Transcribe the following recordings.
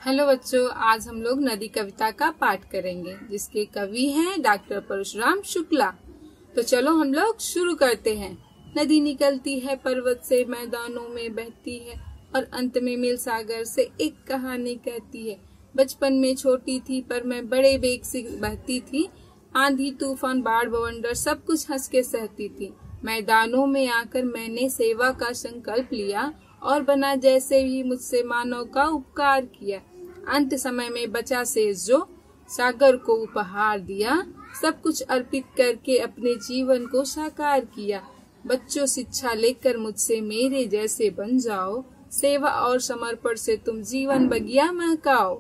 Hello बच्चों, आज हम लोग नदी कविता का पाठ करेंगे जिसके कवि हैं डॉक्टर परशुराम शुक्ला। तो चलो हम लोग शुरू करते हैं। नदी निकलती है पर्वत से, मैदानों में बहती है और अंत में मिल सागर से एक कहानी कहती है। बचपन में छोटी थी पर मैं बड़े वेग से बहती थी, आंधी तूफान बाढ़ बवंडर सब कुछ हंस के सहती थी। मैदानों में आकर मैंने सेवा का संकल्प लिया और बना जैसे भी मुझसे मानव का उपकार किया। अंत समय में बचा शेष जो सागर को उपहार दिया, सब कुछ अर्पित करके अपने जीवन को साकार किया। बच्चों शिक्षा लेकर मुझसे मेरे जैसे बन जाओ, सेवा और समर्पण से तुम जीवन बगिया महकाओ।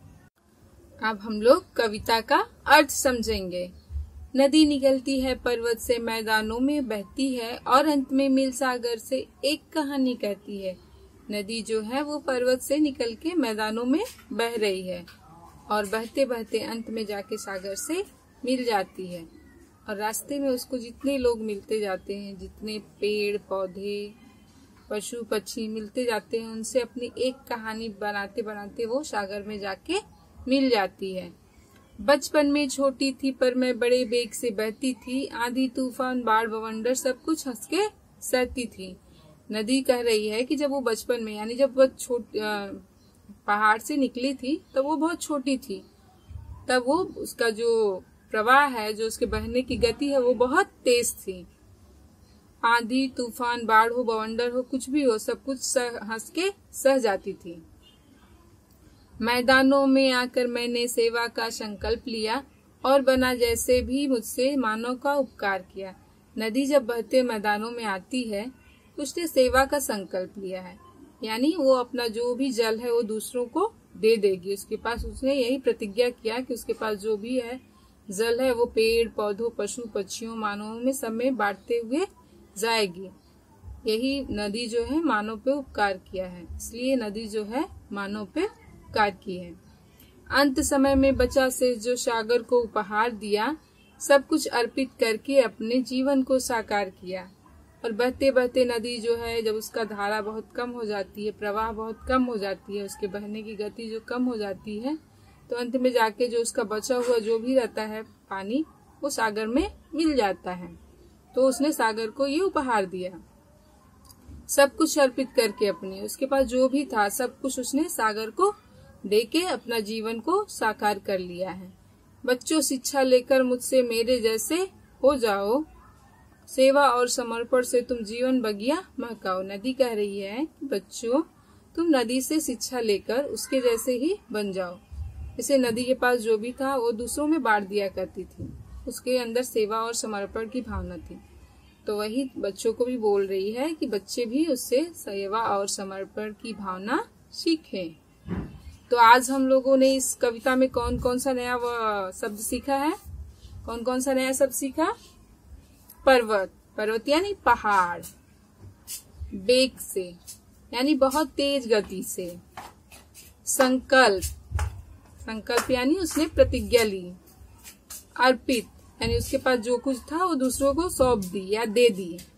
अब हम लोग कविता का अर्थ समझेंगे। नदी निकलती है पर्वत से, मैदानों में बहती है और अंत में मिल सागर से एक कहानी कहती है। नदी जो है वो पर्वत से निकल के मैदानों में बह रही है और बहते बहते अंत में जाके सागर से मिल जाती है। और रास्ते में उसको जितने लोग मिलते जाते हैं, जितने पेड़ पौधे पशु पक्षी मिलते जाते हैं, उनसे अपनी एक कहानी बनाते बनाते वो सागर में जाके मिल जाती है। बचपन में छोटी थी पर मैं बड़े वेग से बहती थी, आंधी तूफान बाढ़ बवंडर सब कुछ हंस के सहती थी। नदी कह रही है कि जब वो बचपन में यानी जब वो पहाड़ से निकली थी तब वो बहुत छोटी थी, तब वो उसका जो प्रवाह है, जो उसके बहने की गति है, वो बहुत तेज थी। आंधी तूफान बाढ़ हो बवंडर हो कुछ भी हो, सब कुछ हंस के सह जाती थी। मैदानों में आकर मैंने सेवा का संकल्प लिया और बना जैसे भी मुझसे मानव का उपकार किया। नदी जब बहते मैदानों में आती है, उसने सेवा का संकल्प लिया है, यानी वो अपना जो भी जल है वो दूसरों को दे देगी। उसके पास उसने यही प्रतिज्ञा किया कि उसके पास जो भी है जल है वो पेड़ पौधों पशु पक्षियों मानवों में सब में बांटते हुए जाएगी। यही नदी जो है मानव पे उपकार किया है, इसलिए नदी जो है मानव पे उपकार की है। अंत समय में बचा से जो सागर को उपहार दिया, सब कुछ अर्पित करके अपने जीवन को साकार किया। और बहते बहते नदी जो है, जब उसका धारा बहुत कम हो जाती है, प्रवाह बहुत कम हो जाती है, उसके बहने की गति जो कम हो जाती है, तो अंत में जाके जो उसका बचा हुआ जो भी रहता है पानी, वो सागर में मिल जाता है। तो उसने सागर को ये उपहार दिया, सब कुछ अर्पित करके अपने, उसके पास जो भी था सब कुछ उसने सागर को देके अपना जीवन को साकार कर लिया है। बच्चों शिक्षा लेकर मुझसे मेरे जैसे हो जाओ, सेवा और समर्पण से तुम जीवन बगिया महकाओ। नदी कह रही है कि बच्चों तुम नदी से शिक्षा लेकर उसके जैसे ही बन जाओ। जैसे नदी के पास जो भी था वो दूसरों में बांट दिया करती थी, उसके अंदर सेवा और समर्पण की भावना थी। तो वही बच्चों को भी बोल रही है कि बच्चे भी उससे सेवा और समर्पण की भावना सीखें। तो आज हम लोगों ने इस कविता में कौन कौन सा नया शब्द सीखा है? कौन कौन सा नया शब्द सीखा? पर्वत, पर्वत यानी पहाड़, वेग से यानी बहुत तेज गति से, संकल्प, संकल्प यानी उसने प्रतिज्ञा ली, अर्पित यानी उसके पास जो कुछ था वो दूसरों को सौंप दी या दे दी।